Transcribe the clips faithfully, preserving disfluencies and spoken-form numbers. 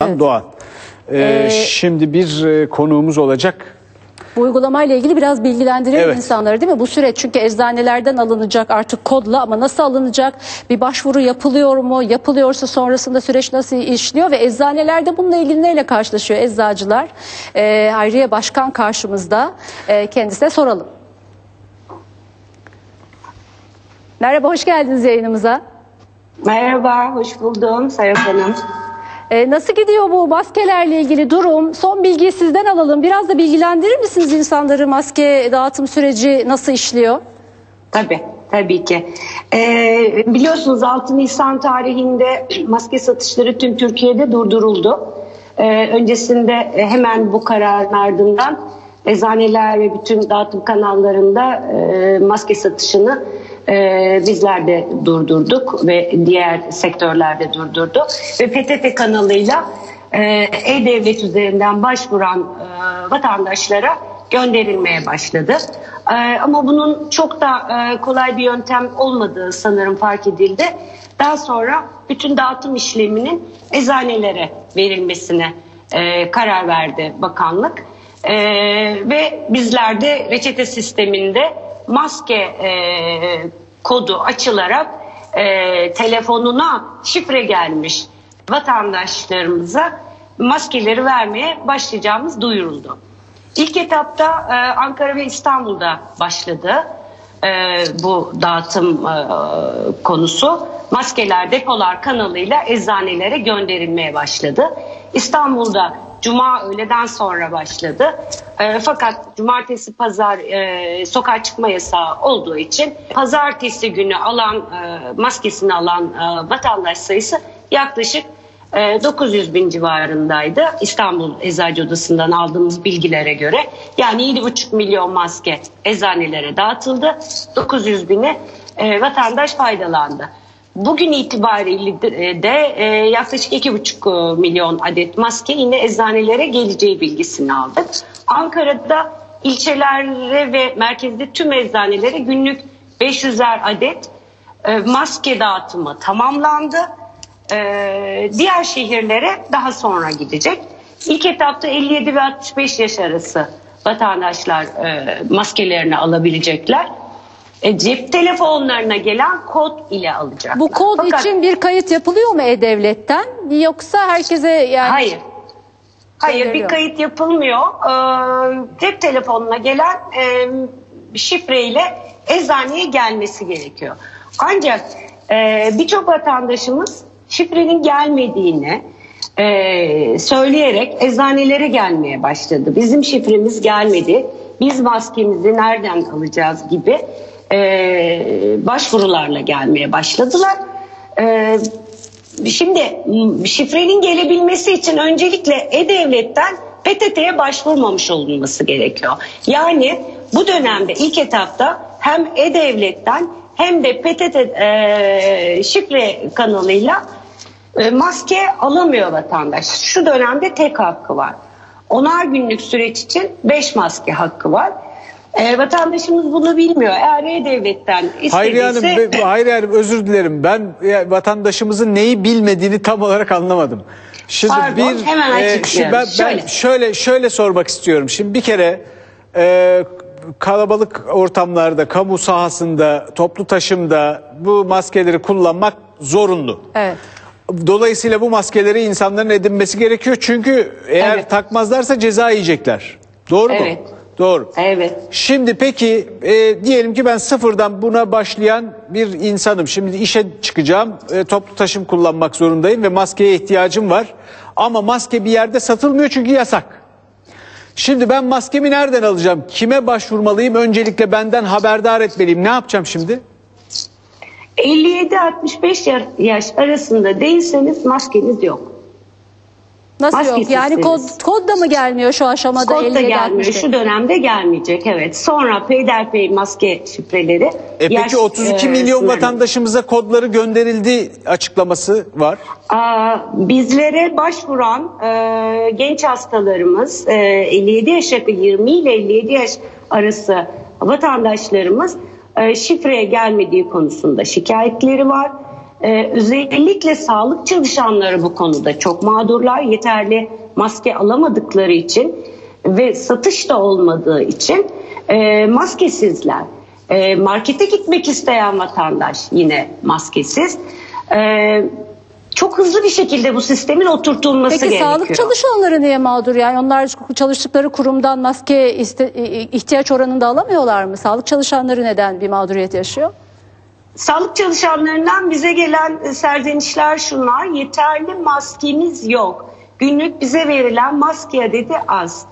evet. Doğan. Ee, ee, şimdi bir e, konuğumuz olacak. Bu uygulamayla ilgili biraz bilgilendirelim evet. insanları, değil mi? Bu süreç çünkü eczanelerden alınacak artık kodla, ama nasıl alınacak? Bir başvuru yapılıyor mu? Yapılıyorsa sonrasında süreç nasıl işliyor? Ve eczanelerde bununla ilgili neyle karşılaşıyor eczacılar? Ee, Hayriye Başkan karşımızda. Ee, kendisine soralım. Merhaba, hoş geldiniz yayınımıza. Merhaba, hoş buldum Serap Hanım. Ee, nasıl gidiyor bu maskelerle ilgili durum? Son bilgiyi sizden alalım. Biraz da bilgilendirir misiniz insanları? Maske dağıtım süreci nasıl işliyor? Tabii, tabii ki. Ee, biliyorsunuz altı Nisan tarihinde maske satışları tüm Türkiye'de durduruldu. Ee, öncesinde hemen bu kararın ardından eczaneler ve bütün dağıtım kanallarında e, maske satışını Ee, bizler de durdurduk ve diğer sektörler de durdurdu. Ve P T T kanalıyla e, E-Devlet üzerinden başvuran e, vatandaşlara gönderilmeye başladı. E, ama bunun çok da e, kolay bir yöntem olmadığı sanırım fark edildi. Daha sonra bütün dağıtım işleminin eczanelere verilmesine e, karar verdi bakanlık. E, ve bizler de reçete sisteminde maske e, kodu açılarak e, telefonuna şifre gelmiş vatandaşlarımıza maskeleri vermeye başlayacağımız duyuruldu. İlk etapta e, Ankara ve İstanbul'da başladı e, bu dağıtım e, konusu. Maskeler depolar kanalıyla eczanelere gönderilmeye başladı. İstanbul'da Cuma öğleden sonra başladı. E, fakat cumartesi, pazar e, sokağa çıkma yasağı olduğu için pazartesi günü alan e, maskesini alan e, vatandaş sayısı yaklaşık e, dokuz yüz bin civarındaydı. İstanbul Eczacı Odası'ndan aldığımız bilgilere göre. Yani yedi buçuk milyon maske eczanelere dağıtıldı. dokuz yüz bini e, vatandaş faydalandı. Bugün itibariyle de e, yaklaşık iki buçuk milyon adet maske yine eczanelere geleceği bilgisini aldık. Ankara'da ilçelere ve merkezde tüm eczanelere günlük beş yüzer adet e, maske dağıtımı tamamlandı. E, diğer şehirlere daha sonra gidecek. İlk etapta elli yedi ve altmış beş yaş arası vatandaşlar e, maskelerini alabilecekler. E, cep telefonlarına gelen kod ile alacaklar. Bu kod Fakat, için bir kayıt yapılıyor mu E-Devlet'ten? Yoksa herkese yani... Hayır. Hayır, bir kayıt yapılmıyor. Ee, cep telefonuna gelen e, şifreyle eczaneye gelmesi gerekiyor. Ancak e, birçok vatandaşımız şifrenin gelmediğini e, söyleyerek eczanelere gelmeye başladı. Bizim şifremiz gelmedi, biz maskemizi nereden alacağız gibi Ee, başvurularla gelmeye başladılar. Ee, şimdi şifrenin gelebilmesi için öncelikle E-Devlet'ten P T T'ye başvurmamış olunması gerekiyor. Yani bu dönemde ilk etapta hem E-Devlet'ten hem de P T T e, şifre kanalıyla e, maske alamıyor vatandaş. Şu dönemde tek hakkı var. Onar günlük süreç için beş maske hakkı var. E, vatandaşımız bunu bilmiyor. Eğer E-Devlet'ten istediyse... Hayriye Hanım, Hayriye Hanım özür dilerim. Ben ya, vatandaşımızın neyi bilmediğini tam olarak anlamadım. Şimdi Pardon, bir, hemen açıklıyorum. E, ben, şöyle. ben şöyle şöyle sormak istiyorum. Şimdi bir kere e, kalabalık ortamlarda, kamu sahasında, toplu taşımda bu maskeleri kullanmak zorunlu. Evet. Dolayısıyla bu maskeleri insanların edinmesi gerekiyor. Çünkü eğer evet. takmazlarsa ceza yiyecekler. Doğru mu? Evet. Doğru. Evet. Şimdi peki e, diyelim ki ben sıfırdan buna başlayan bir insanım. Şimdi işe çıkacağım, e, toplu taşım kullanmak zorundayım ve maskeye ihtiyacım var. Ama maske bir yerde satılmıyor çünkü yasak. Şimdi ben maskemi nereden alacağım? Kime başvurmalıyım? Öncelikle benden haberdar etmeliyim. Ne yapacağım şimdi? elli yedi altmış beş yaş arasında değilseniz maskeniz yok. Nasıl Maske yok? Yani kod, kod da mı gelmiyor şu aşamada? Kod da gelmiyor. Şu dönemde gelmeyecek, evet. Sonra peyderpey maske şifreleri. E peki otuz iki e, milyon sınırlı. Vatandaşımıza kodları gönderildi açıklaması var. Aa, bizlere başvuran e, genç hastalarımız, e, elli yedi yaş yirmi ile elli yedi yaş arası vatandaşlarımız e, şifreye gelmediği konusunda şikayetleri var. e, özellikle sağlık çalışanları bu konuda çok mağdurlar. Yeterli maske alamadıkları için ve satış da olmadığı için e, maskesizler. E, markete gitmek isteyen vatandaş yine maskesiz. E, çok hızlı bir şekilde bu sistemin oturtulması Peki gerekiyor. sağlık çalışanları niye mağdur? Yani onlar çalıştıkları kurumdan maske iste, ihtiyaç oranında alamıyorlar mı? Sağlık çalışanları neden bir mağduriyet yaşıyor? Sağlık çalışanlarından bize gelen serzenişler şunlar: yeterli maskemiz yok. Günlük bize verilen maske adedi az.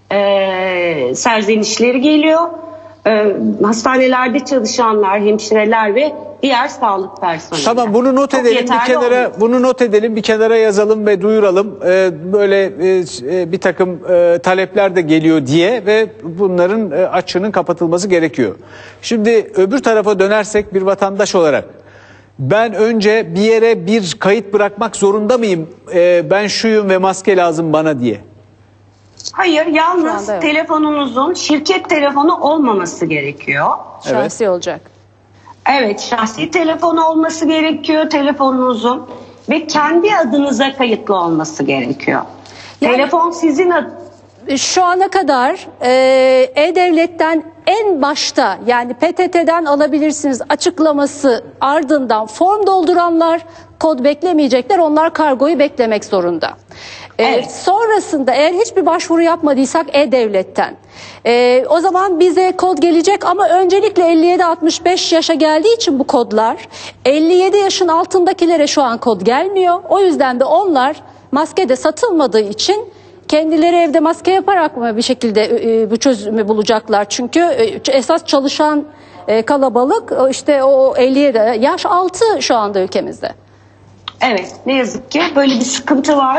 Ee, serzenişleri geliyor. Ee, hastanelerde çalışanlar, hemşireler ve diğer sağlık personeli. Tamam, bunu not Çok edelim bir yeterli kenara. olmuyor. Bunu not edelim bir kenara yazalım ve duyuralım. Ee, böyle e, e, bir takım e, talepler de geliyor diye ve bunların e, açığının kapatılması gerekiyor. Şimdi öbür tarafa dönersek bir vatandaş olarak ben önce bir yere bir kayıt bırakmak zorunda mıyım? Ee, ben şuyum ve maske lazım bana diye. Hayır, Şu yalnız anda yok. telefonunuzun şirket telefonu olmaması gerekiyor. Şahsi olacak. Evet, şahsi telefonu olması gerekiyor telefonunuzun ve kendi adınıza kayıtlı olması gerekiyor. Yani- Telefon sizin ad- Şu ana kadar e, E-Devlet'ten en başta, yani P T T'den alabilirsiniz açıklaması ardından form dolduranlar kod beklemeyecekler. Onlar kargoyu beklemek zorunda. E, Evet. Sonrasında eğer hiçbir başvuru yapmadıysak E-Devlet'ten e, o zaman bize kod gelecek ama öncelikle elli yedi altmış beş yaşa geldiği için bu kodlar elli yedi yaşın altındakilere şu an kod gelmiyor. O yüzden de onlar maske de satılmadığı için kendileri evde maske yaparak mı bir şekilde e, bu çözümü bulacaklar? Çünkü e, esas çalışan e, kalabalık e, işte o elli yedi yaş altı şu anda ülkemizde. Evet, ne yazık ki böyle bir sıkıntı var.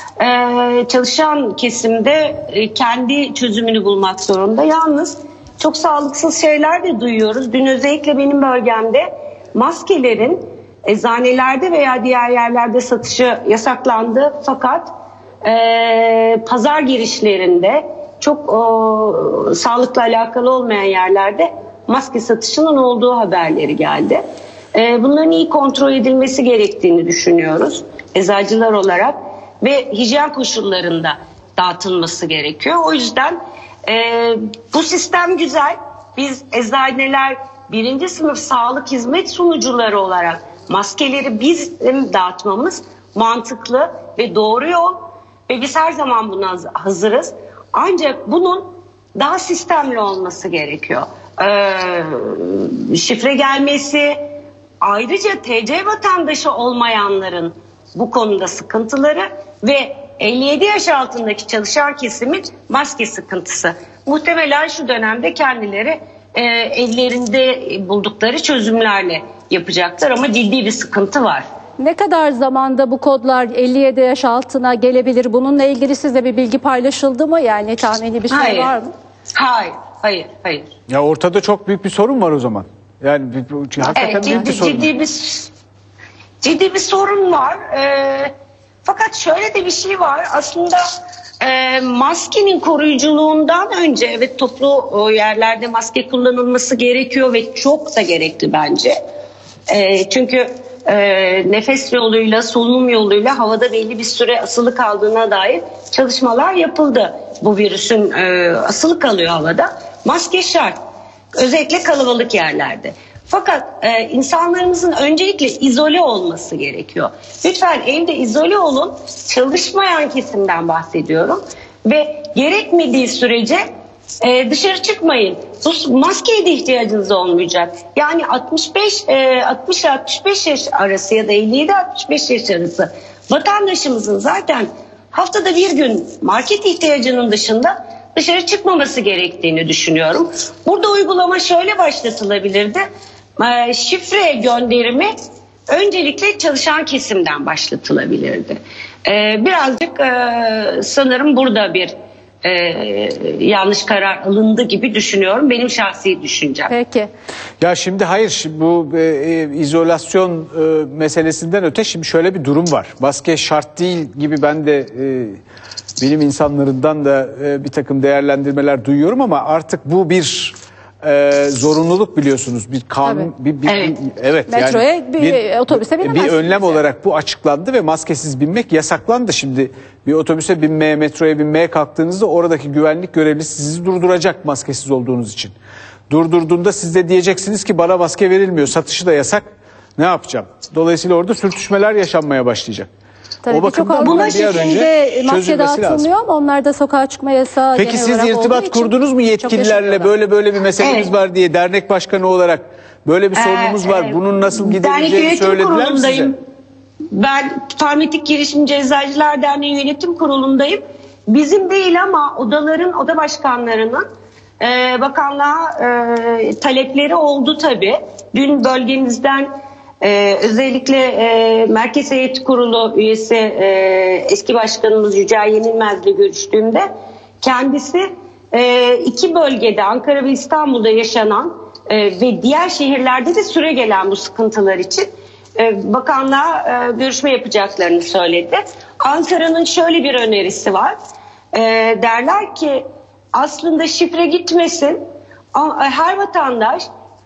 Ee, çalışan kesimde e, kendi çözümünü bulmak zorunda. Yalnız çok sağlıksız şeyler de duyuyoruz. Dün özellikle benim bölgemde maskelerin eczanelerde veya diğer yerlerde satışı yasaklandı. Fakat e, pazar girişlerinde çok o, sağlıkla alakalı olmayan yerlerde maske satışının olduğu haberleri geldi. E, bunların iyi kontrol edilmesi gerektiğini düşünüyoruz eczacılar olarak ve hijyen koşullarında dağıtılması gerekiyor. O yüzden e, bu sistem güzel. Biz eczaneler birinci sınıf sağlık hizmet sunucuları olarak maskeleri bizim dağıtmamız mantıklı ve doğru yol ve biz her zaman buna hazırız. Ancak bunun daha sistemli olması gerekiyor. Ee, şifre gelmesi, ayrıca T C vatandaşı olmayanların bu konuda sıkıntıları ve elli yedi yaş altındaki çalışan kesimin maske sıkıntısı. Muhtemelen şu dönemde kendileri e, ellerinde buldukları çözümlerle yapacaklar ama ciddi bir sıkıntı var. Ne kadar zamanda bu kodlar elli yedi yaş altına gelebilir? Bununla ilgili size bir bilgi paylaşıldı mı? Yani tahmini bir şey Hayır. var mı? Hayır, hayır, hayır. Ya ortada çok büyük bir sorun var o zaman. Yani bir, bir- hakikaten Evet, büyük bir ciddi, sorun. ciddi bir ciddi bir sorun var. Ee, fakat şöyle de bir şey var. Aslında e, maskenin koruyuculuğundan önce evet toplu o yerlerde maske kullanılması gerekiyor ve çok da gerekli bence. E, çünkü e, nefes yoluyla, solunum yoluyla havada belli bir süre asılı kaldığına dair çalışmalar yapıldı. Bu virüsün e, asılı kalıyor havada. Maske şart. Özellikle kalabalık yerlerde. Fakat e, insanlarımızın öncelikle izole olması gerekiyor. Lütfen evde izole olun. Çalışmayan kesimden bahsediyorum. Ve gerekmediği sürece e, dışarı çıkmayın. Bu maskeye de ihtiyacınız olmayacak. Yani altmış beş e, altmış altmış beş yaş arası ya da elli yedi altmış beş yaş arası vatandaşımızın zaten haftada bir gün market ihtiyacının dışında dışarı çıkmaması gerektiğini düşünüyorum. Burada uygulama şöyle başlatılabilirdi. E, şifre gönderimi öncelikle çalışan kesimden başlatılabilirdi. E, birazcık e, sanırım burada bir e, yanlış karar alındı gibi düşünüyorum. Benim şahsi düşüncem. Peki. Ya şimdi hayır, şimdi bu e, e, izolasyon e, meselesinden öte şimdi şöyle bir durum var. Maske şart değil gibi ben de e, bilim insanlarından da e, bir takım değerlendirmeler duyuyorum ama artık bu bir e, zorunluluk biliyorsunuz. Bir kanun, bir, bir, Evet. bir- evet. Metroya yani bir otobüse binemezsiniz Bir önlem yani. olarak bu açıklandı ve maskesiz binmek yasaklandı. Şimdi bir otobüse binmeye, metroya binmeye kalktığınızda oradaki güvenlik görevlisi sizi durduracak maskesiz olduğunuz için. Durdurduğunda siz de diyeceksiniz ki bana maske verilmiyor, satışı da yasak. Ne yapacağım? Dolayısıyla orada sürtüşmeler yaşanmaya başlayacak. Tabii o bakımdan birçok bunun Avrupa bir an ülkesinde önce maske çözülmesi lazım. dağıtılmıyor ama onlarda sokağa çıkma yasağı Peki genel siz olarak olduğu irtibat için kurdunuz mu çok yetkililerle, yaşanıyorlar. böyle böyle bir meselemiz Evet. var diye, dernek başkanı olarak böyle bir sorunumuz var. Ee, Bunun nasıl Dernek giderileceğini Yönetim söylediler mi size? Kurulu'ndayım. Ben Farmatik Girişimci Eczacılar Derneği Yönetim Kurulu'ndayım. Bizim değil ama odaların, oda başkanlarının e, bakanlığa e, talepleri oldu tabii. Dün bölgemizden e, özellikle e, Merkez Heyet Kurulu üyesi e, eski başkanımız Yücel Yenilmez'le görüştüğümde kendisi e, iki bölgede, Ankara ve İstanbul'da yaşanan e, ve diğer şehirlerde de süre gelen bu sıkıntılar için e, bakanlığa e, görüşme yapacaklarını söyledi. Ankara'nın şöyle bir önerisi var. E, derler ki aslında şifre gitmesin. A- Her vatandaş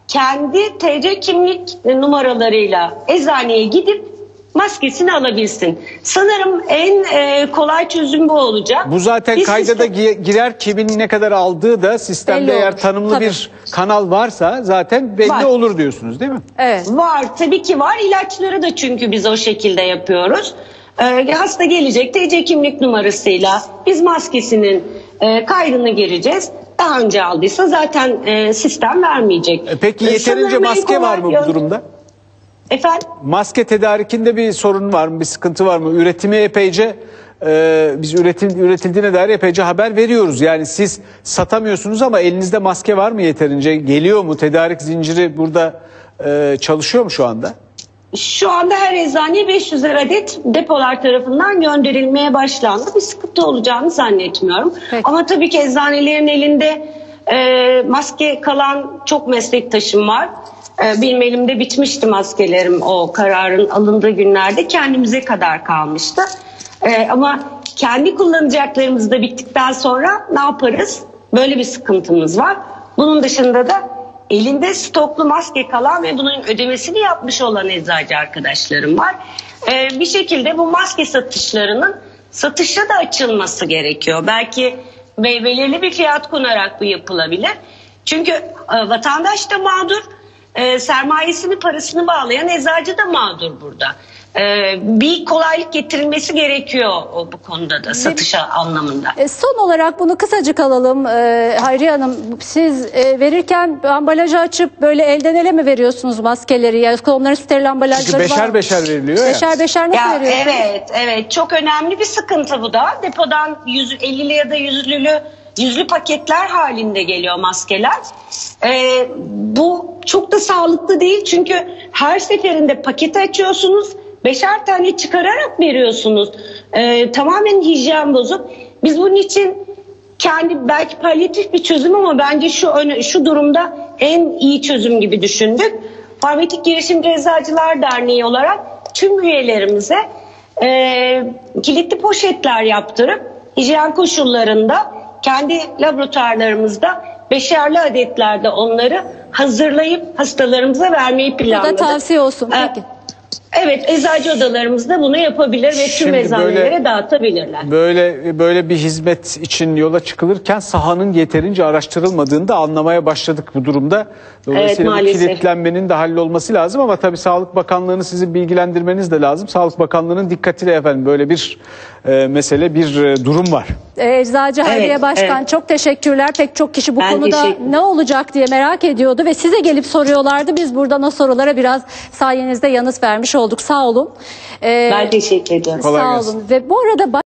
kendi T C kimlik numaralarıyla eczaneye gidip maskesini alabilsin. Sanırım en e, kolay çözüm bu olacak. Bu zaten Biz kayda da sistem- gi- girer, kimin ne kadar aldığı da sistemde Belli eğer olur. tanımlı Tabii. bir kanal varsa zaten belli Var. olur diyorsunuz değil mi? Evet. Var, tabii ki var. İlaçları da çünkü biz o şekilde yapıyoruz. Ee, hasta gelecek T C kimlik numarasıyla biz maskesinin e, kaydını gireceğiz. Daha önce aldıysa zaten e, sistem vermeyecek. E Peki Ee, yeterince sanırım en maske var mı kolay bu yön- durumda? Efendim? Maske tedarikinde bir sorun var mı, bir sıkıntı var mı? Üretimi epeyce, e, biz üretil, üretildiğine dair epeyce haber veriyoruz. Yani siz satamıyorsunuz ama elinizde maske var mı yeterince? Geliyor mu? Tedarik zinciri burada e, çalışıyor mu şu anda? Şu anda her eczaneye beş yüzer adet depolar tarafından gönderilmeye başlandı. Bir sıkıntı olacağını zannetmiyorum. Peki. Ama tabii ki eczanelerin elinde e, maske kalan çok meslektaşım var. E, benim elimde bitmişti maskelerim o kararın alındığı günlerde. Kendimize kadar kalmıştı. E, ama kendi kullanacaklarımız da bittikten sonra ne yaparız? Böyle bir sıkıntımız var. Bunun dışında da elinde stoklu maske kalan ve bunun ödemesini yapmış olan eczacı arkadaşlarım var. Ee, bir şekilde bu maske satışlarının satışa da açılması gerekiyor. Belki ve belirli bir fiyat konarak bu yapılabilir. Çünkü e, vatandaş da mağdur, e, sermayesini, parasını bağlayan eczacı da mağdur burada. E, bir kolaylık getirilmesi gerekiyor o, bu konuda da satışa anlamında. E, son olarak bunu kısacık alalım. E, Hayriye Hanım, siz e, verirken ambalajı açıp böyle elden ele mi veriyorsunuz maskeleri? Ya onların steril ambalajları Çünkü var. beşer beşer veriliyor ya. Beşer beşer nasıl Ya veriyorsunuz? evet, evet. Çok önemli bir sıkıntı bu da. Depodan yüz, ellili ya da yüzlülü yüzlü paketler halinde geliyor maskeler. Ee, bu çok da sağlıklı değil çünkü her seferinde paketi açıyorsunuz, beşer tane çıkararak veriyorsunuz. Ee, tamamen hijyen bozuk. Biz bunun için kendi belki palyatif bir çözüm ama bence şu öne, şu durumda en iyi çözüm gibi düşündük. Farmatik Girişimci Eczacılar Derneği olarak tüm üyelerimize e, kilitli poşetler yaptırıp hijyen koşullarında kendi laboratuvarlarımızda beşerli adetlerde onları hazırlayıp hastalarımıza vermeyi Bu planladık. da tavsiye olsun. Ee, Peki. Evet, eczacı odalarımız da bunu yapabilir ve tüm Şimdi eczanelere böyle- dağıtabilirler. Böyle böyle bir hizmet için yola çıkılırken sahanın yeterince araştırılmadığını da anlamaya başladık bu durumda. Dolayısıyla Evet, bu maalesef. kilitlenmenin de hallolması lazım ama tabii Sağlık Bakanlığı'nı sizin bilgilendirmeniz de lazım. Sağlık Bakanlığı'nın dikkatiyle efendim böyle bir e, mesele, bir e, durum var. E, Eczacı Hayriye Evet, Başkan evet. çok teşekkürler. Pek çok kişi bu Ben konuda teşekkür- ne olacak diye merak ediyordu ve size gelip soruyorlardı. Biz buradan o sorulara biraz sayenizde yanıt vermiş olduk. Sağ olun. E, Ben teşekkür ediyorum. Kolay sağ gelsin. olun. Ve bu arada